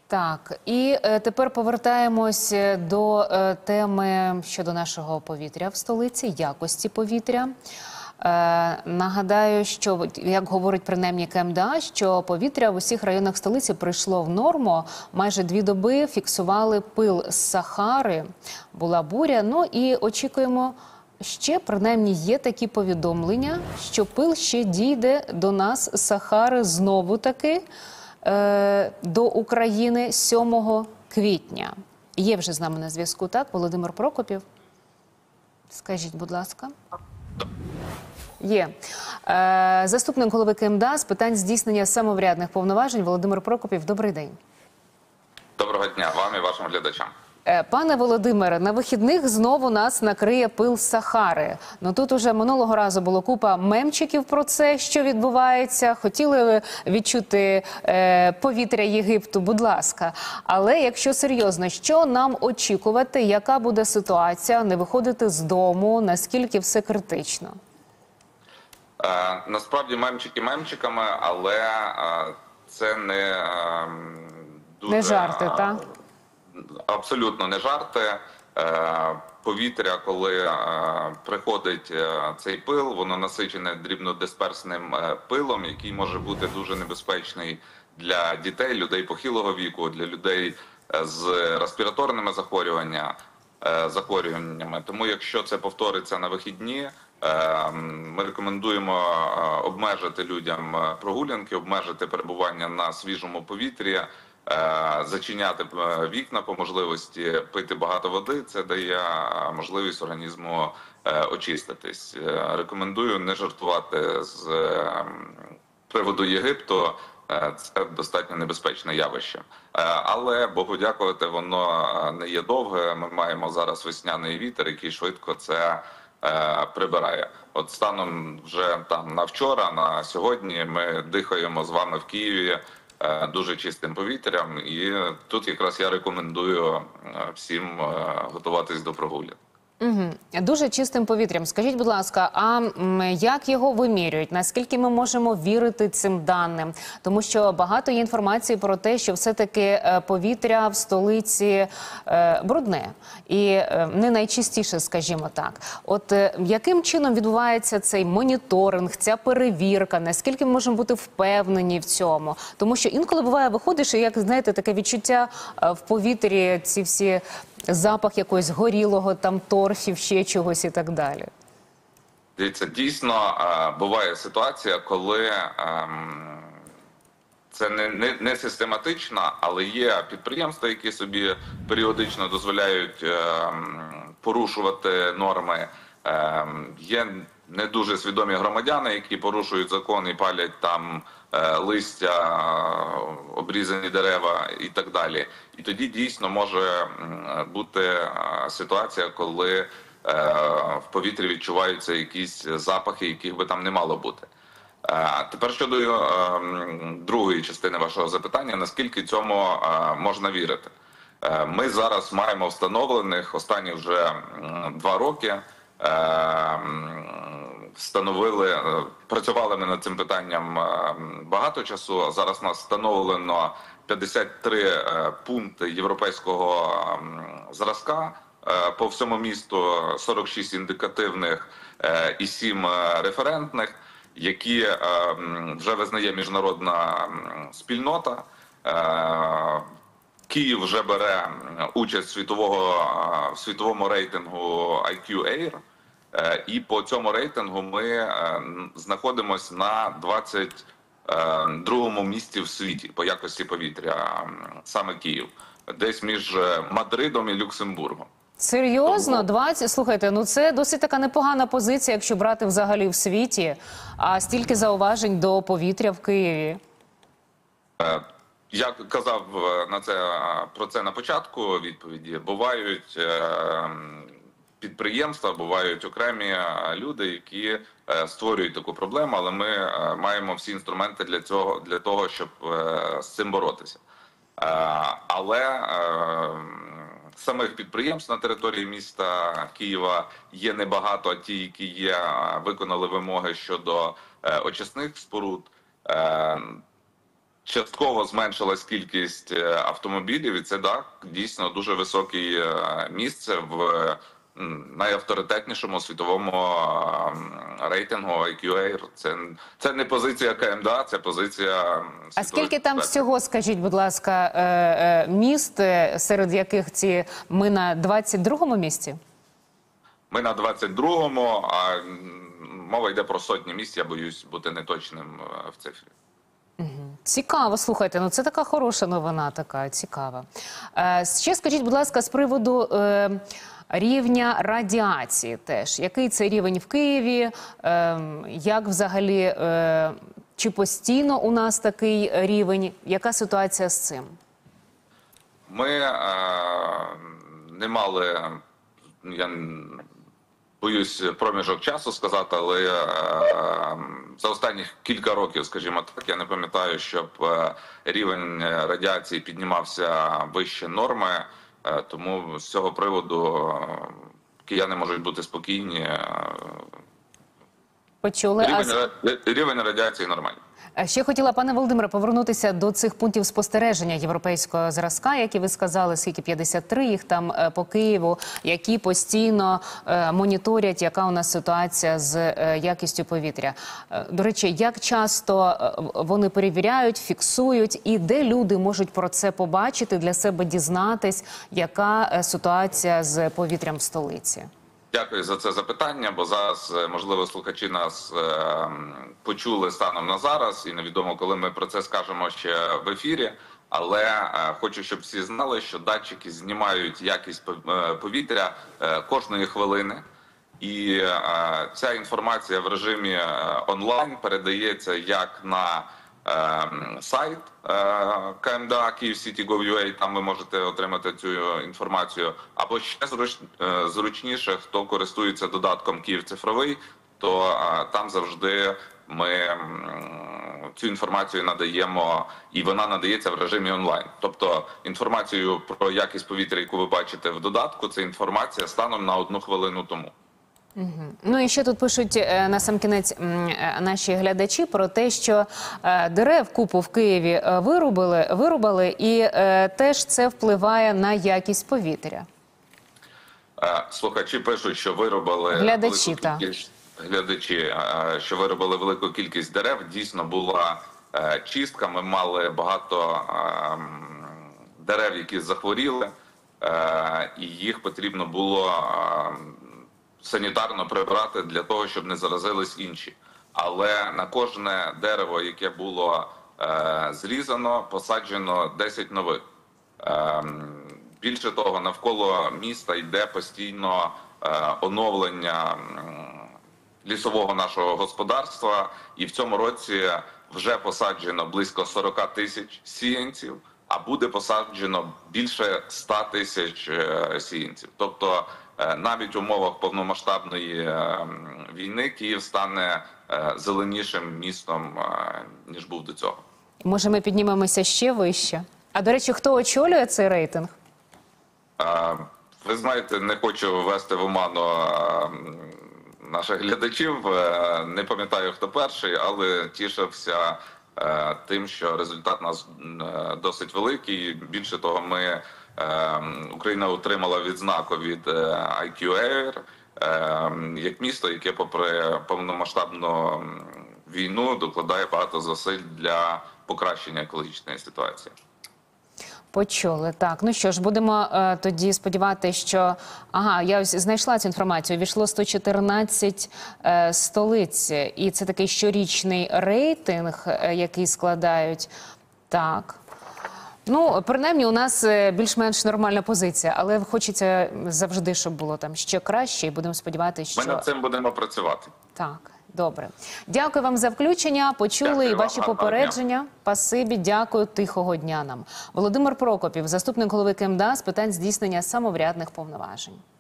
Так, і тепер повертаємось до теми щодо нашого повітря в столиці, якості повітря. Нагадаю, що, як говорить принаймні КМДА, що повітря в усіх районах столиці прийшло в норму. Майже 2 доби фіксували пил з Сахари, була буря. Ну і очікуємо, ще принаймні є такі повідомлення, що пил ще дійде до нас з Сахари знову-таки до України 7 квітня. Є вже з нами на зв'язку, так? Володимир Прокопів? Скажіть, будь ласка. Є. Заступник голови КМДА з питань здійснення самоврядних повноважень Володимир Прокопів. Добрий день. Доброго дня вам і вашим глядачам. Пане Володимире, на вихідних знову нас накриє пил Сахари. Ну тут уже минулого разу було купа мемчиків про це, що відбувається. Хотіли відчути повітря Єгипту, будь ласка. Але якщо серйозно, що нам очікувати, яка буде ситуація, не виходити з дому, наскільки все критично? Насправді мемчики мемчиками, але це не дуже... Не жарти, так? Абсолютно не жарти. Повітря, коли приходить цей пил, воно насичене дрібнодисперсним пилом, який може бути дуже небезпечний для дітей, людей похилого віку, для людей з респіраторними захворюваннями. Тому якщо це повториться на вихідні, ми рекомендуємо обмежити людям прогулянки, обмежити перебування на свіжому повітрі, зачиняти вікна по можливості, пити багато води. Це дає можливість організму очиститись. Рекомендую не жартувати з приводу Єгипту. Це достатньо небезпечне явище. Але, Богу дякувати, воно не є довге. Ми маємо зараз весняний вітер, який швидко це прибирає. От станом вже там на вчора, на сьогодні ми дихаємо з вами в Києві дуже чистим повітрям, і тут якраз я рекомендую всім готуватись до прогулянок. Дуже чистим повітрям. Скажіть, будь ласка, а як його вимірюють? Наскільки ми можемо вірити цим даним? Тому що багато є інформації про те, що все-таки повітря в столиці брудне і не найчистіше, скажімо так. От яким чином відбувається цей моніторинг, ця перевірка? Наскільки ми можемо бути впевнені в цьому? Тому що інколи буває, виходиш, і, як, знаєте, таке відчуття в повітрі, ці всі запах якогось горілого, там торфів, ще чогось і так далі. Дивіться, дійсно буває ситуація, коли це не систематично, але є підприємства, які собі періодично дозволяють порушувати норми. Є не дуже свідомі громадяни, які порушують закон і палять там листя, обрізані дерева і так далі. І тоді дійсно може бути ситуація, коли в повітрі відчуваються якісь запахи, яких би там не мало бути. Тепер щодо другої частини вашого запитання, наскільки цьому можна вірити? Ми зараз маємо встановлених останні вже 2 роки, працювали ми над цим питанням багато часу. Зараз у нас встановлено 53 пункти європейського зразка по всьому місту, 46 індикативних і 7 референтних, які вже визнає міжнародна спільнота. Київ вже бере участь в світовому рейтингу IQ Air. І по цьому рейтингу ми знаходимося на 22-му місці в світі по якості повітря, саме Київ. Десь між Мадридом і Люксембургом. Серйозно? 20? Слухайте, ну це досить така непогана позиція, якщо брати взагалі в світі, а стільки зауважень до повітря в Києві. Я казав про це на початку відповіді. Бувають підприємства, бувають окремі люди, які створюють таку проблему, але ми маємо всі інструменти для того, щоб з цим боротися. Але самих підприємств на території міста Києва є небагато, а ті, які є, виконали вимоги щодо очисних споруд. частково зменшилась кількість автомобілів, і це так, дійсно дуже високе місце в найавторитетнішому світовому рейтингу IQ Air. Це не позиція КМДА, це позиція А скільки там всього, скажіть, будь ласка, міст, серед яких ми на 22-му місці? Ми на 22-му, а мова йде про сотні місць, я боюсь бути неточним в цифрі. Цікаво, слухайте, ну це така хороша новина, така цікава. Ще скажіть, будь ласка, з приводу рівня радіації теж. Який це рівень в Києві? Як взагалі, чи постійно у нас такий рівень? Яка ситуація з цим? Ми не мали, я боюсь проміжок часу сказати, але за останніх кілька років, скажімо так, я не пам'ятаю, щоб рівень радіації піднімався вище норми, тому з цього приводу кияни можуть бути спокійні. Почули? Рівень радіації нормальний. Ще хотіла, пане Володимире, повернутися до цих пунктів спостереження європейського зразка, які ви сказали, скільки 53 їх там по Києву, які постійно моніторять, яка у нас ситуація з якістю повітря. До речі, як часто вони перевіряють, фіксують, і де люди можуть про це побачити, для себе дізнатись, яка ситуація з повітрям в столиці? Дякую за це запитання, бо зараз, можливо, слухачі нас почули станом на зараз, і невідомо, коли ми про це скажемо ще в ефірі, але хочу, щоб всі знали, що датчики знімають якість повітря кожної хвилини, і ця інформація в режимі онлайн передається як на сайт КМДА Kyivcity.gov.ua, там ви можете отримати цю інформацію, або ще зручніше, хто користується додатком Київ цифровий, то там завжди ми цю інформацію надаємо, і вона надається в режимі онлайн. Тобто інформацію про якість повітря, яку ви бачите в додатку, це інформація станом на 1 хвилину тому. Ну і ще тут пишуть насамкінець наші глядачі про те, що дерев купу в Києві вирубали, і теж це впливає на якість повітря. Слухачі пишуть, що вирубали глядачі, що виробили велику кількість дерев. Дійсно була чистка. Ми мали багато дерев, які захворіли, і їх потрібно було санітарно прибрати для того, щоб не заразились інші. Але на кожне дерево, яке було зрізано, посаджено 10 нових. Більше того, навколо міста йде постійно оновлення лісового нашого господарства, і в цьому році вже посаджено близько 40 тисяч сіянців, а буде посаджено більше 100 тисяч сіянців. Тобто навіть в умовах повномасштабної війни Київ стане зеленішим містом, ніж був до цього. Може, ми піднімемося ще вище? А, до речі, хто очолює цей рейтинг? Ви знаєте, не хочу ввести в оману наших глядачів. Не пам'ятаю, хто перший, але тішився тим, що результат у нас досить великий. Більше того, Україна отримала відзнаку від IQ Air як місто, яке попри повномасштабну війну докладає багато зусиль для покращення екологічної ситуації. Почули. Так, ну що ж, будемо тоді сподіватися, що... Ага, я ось знайшла цю інформацію. Війшло 114 столиць. І це такий щорічний рейтинг, який складають. Так. Ну, принаймні, у нас більш-менш нормальна позиція, але хочеться завжди, щоб було там ще краще, і будемо сподіватися, що... Ми над цим будемо працювати. Так, добре. Дякую вам за включення, почули дякую і ваші вам, попередження. Спасибі, дякую, тихого дня нам. Володимир Прокопів, заступник голови КМДА з питань здійснення самоврядних повноважень.